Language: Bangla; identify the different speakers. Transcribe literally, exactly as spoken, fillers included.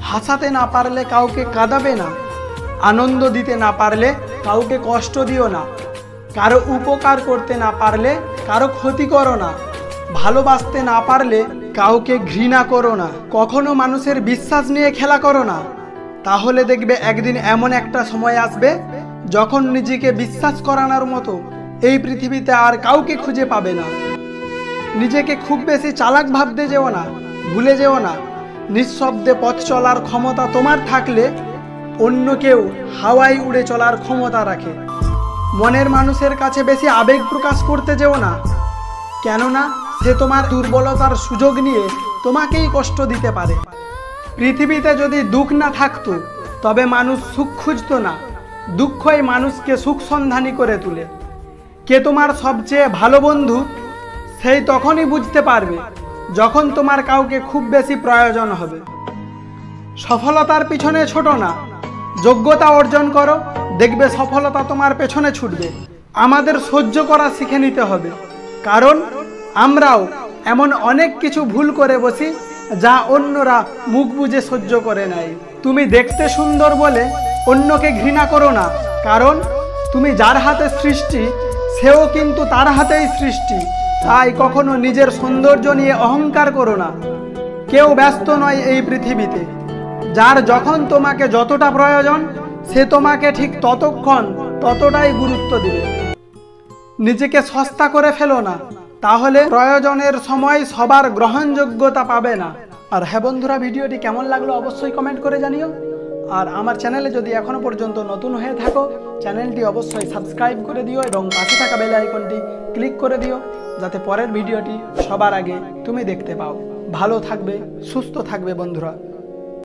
Speaker 1: হাসাতে না পারলে কাউকে কাঁদাবে না, আনন্দ দিতে না পারলে কাউকে কষ্ট দিও না, কারো উপকার করতে না পারলে কারো ক্ষতি করো না, ভালোবাসতে না পারলে কাউকে ঘৃণা করো না, কখনো মানুষের বিশ্বাস নিয়ে খেলা করো না। তাহলে দেখবে একদিন এমন একটা সময় আসবে যখন নিজেকে বিশ্বাস করানোর মতো এই পৃথিবীতে আর কাউকে খুঁজে পাবে না। নিজেকে খুব বেশি চালাক ভাবতে যেও না, ভুলে যেও না নিঃশব্দে পথ চলার ক্ষমতা তোমার থাকলে অন্য কেউ হাওয়ায় উড়ে চলার ক্ষমতা রাখে। মনের মানুষের কাছে বেশি আবেগ প্রকাশ করতে যেও না, কেননা সে তোমার দুর্বলতার সুযোগ নিয়ে তোমাকেই কষ্ট দিতে পারে। পৃথিবীতে যদি দুঃখ না থাকতো তবে মানুষ সুখ খুঁজত না, দুঃখই মানুষকে সুখ সন্ধানী করে তোলে। কে তোমার সবচেয়ে ভালো বন্ধু সেই তখনই বুঝতে পারবে যখন তোমার কাউকে খুব বেশি প্রয়োজন হবে। সফলতার পিছনে ছোটো না, যোগ্যতা অর্জন করো, দেখবে সফলতা তোমার পেছনে ছুটবে। আমাদের সহ্য করা শিখে নিতে হবে, কারণ আমরাও এমন অনেক কিছু ভুল করে বসি যা অন্যরা মুখ বুজে সহ্য করে নেয়। তুমি দেখতে সুন্দর বলে অন্যকে ঘৃণা করো না, কারণ তুমি যার হাতে সৃষ্টি সেও কিন্তু তার হাতেই সৃষ্টি। তাই কখনো নিজের সৌন্দর্য নিয়ে অহংকার করো না। কেউ ব্যস্ত নয় এই পৃথিবীতে, যার যখন তোমাকে যতটা প্রয়োজন সে তোমাকে ঠিক ততক্ষণ ততটাই গুরুত্ব দিবে। নিজেকে সস্তা করে ফেলো না, তাহলে প্রয়োজনের সময় সবার গ্রহণযোগ্যতা পাবে না। আর হ্যাঁ বন্ধুরা, ভিডিওটি কেমন লাগলো অবশ্যই কমেন্ট করে জানিও। আর আমার চ্যানেলে যদি এখনো পর্যন্ত নতুন হয়ে থাকো চ্যানেলটি অবশ্যই সাবস্ক্রাইব করে দিও এবং পাশে থাকা বেল আইকনটি ক্লিক করে দিও, যাতে পরের ভিডিওটি সবার আগে তুমি দেখতে পাও। ভালো থাকবে, সুস্থ থাকবে বন্ধুরা।